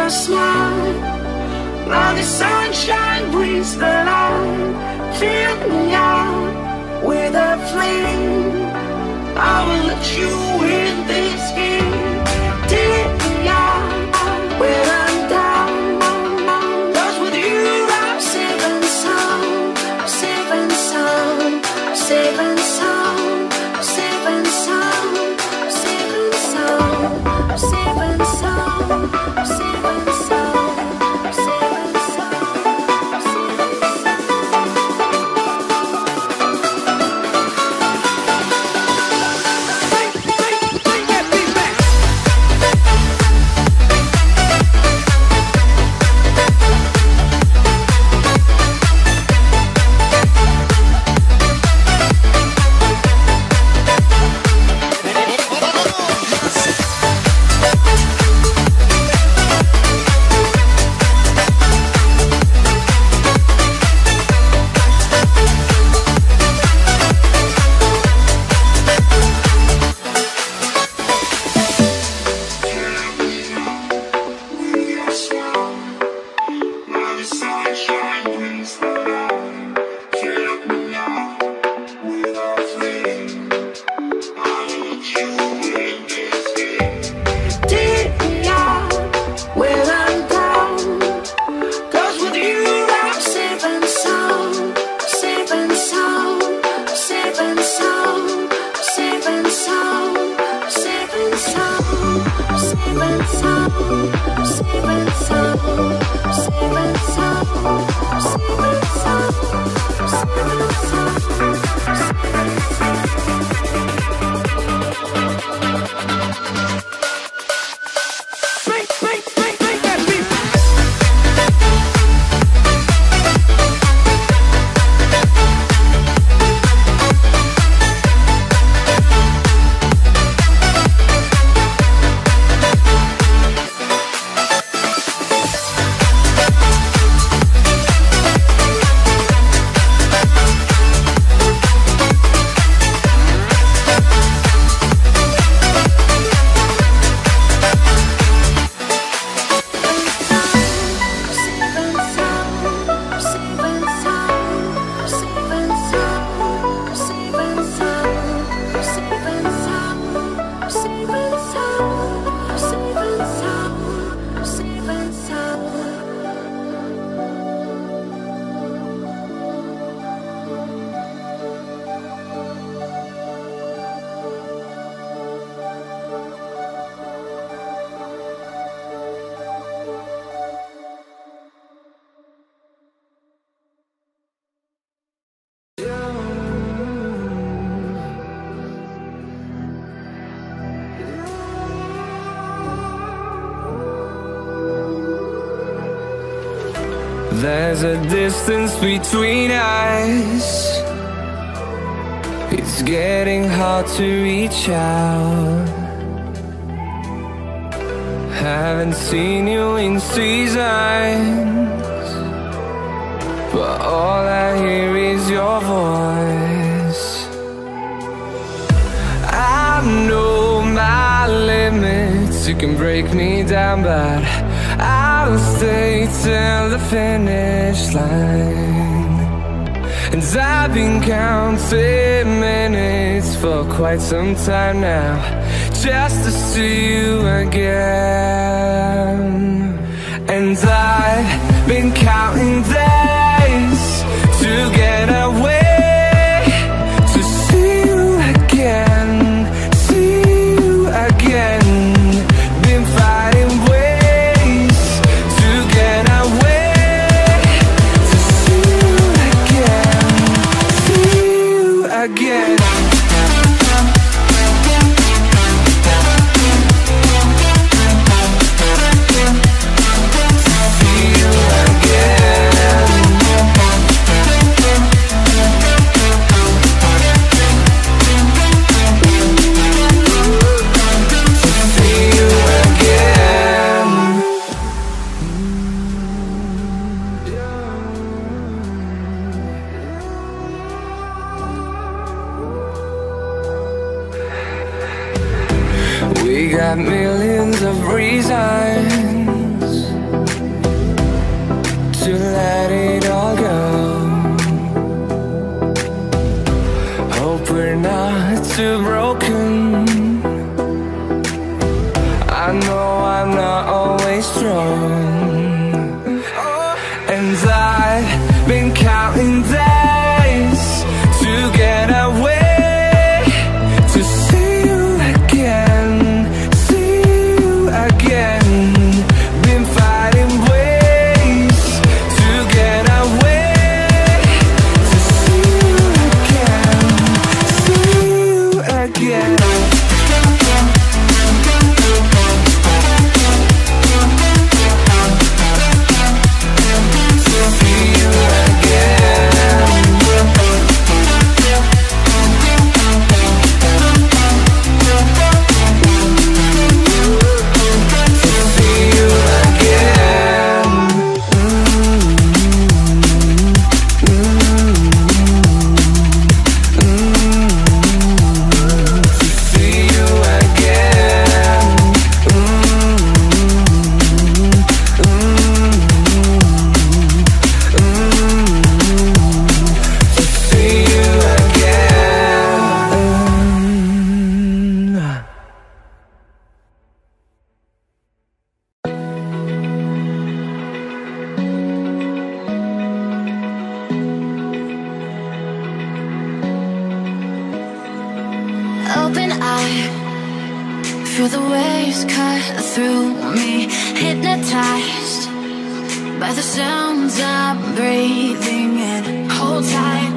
smile. Now the sunshine brings the light. Fill me out with a flame. I will let you in this game. Take me out when I'm down. 'Cause with you I'm safe and sound. I'm safe and sound. I'm safe and sound. I'm safe and sound. I'm safe and sound. I'm safe and sound. I'm safe and sound. I'm safe and sound. I'm safe and There's a distance between us. It's getting hard to reach out. Haven't seen you in seasons, but all I hear is your voice. I know my limits, you can break me down, but I'll stay till the finish line. And I've been counting minutes for quite some time now, just to see you again. And I've been counting days to get away, to see you again, see you again. Been fighting ways to get away, to see you again, see you again. We got millions of reasons too broken. I know I'm not always strong, and I've been counting days to get away, to see you again, see you again. Been fighting ways to get away, to see you again, see you again. Open eye, feel the waves cut through me, hypnotized by the sounds I'm breathing in. Hold tight,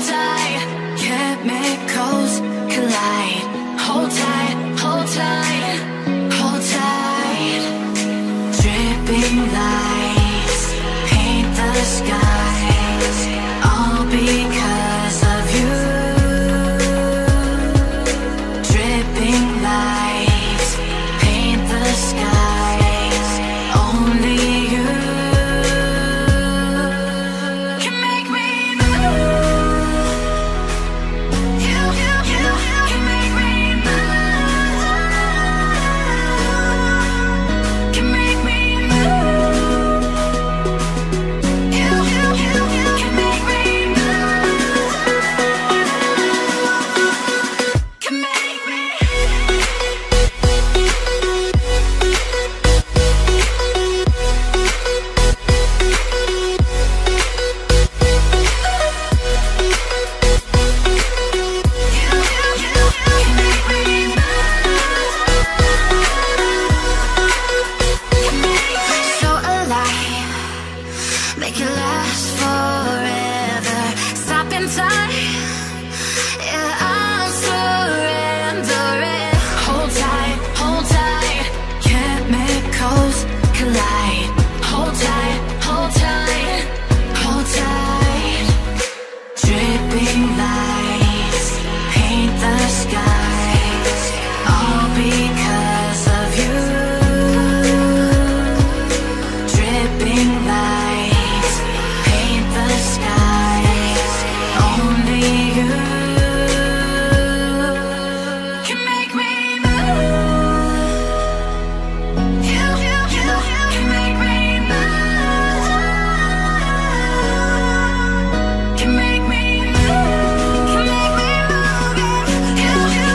chemicals collide. Hold tight, hold tight, hold tight. Dripping lights paint the skies, all because of you. Dripping lights paint the skies, only you can make me move. You can make me move. Can make me move. You can make me move. Can make me. So alive, make it last forever. Stop in time, yeah, I'm surrendering. Hold tight, chemicals collide. Hold tight, hold tight, hold tight. Dripping lights paint the skies, all because of you. Dripping lights paint the skies, only you can make me move. You can make me move. Can make me move. Can make me move. You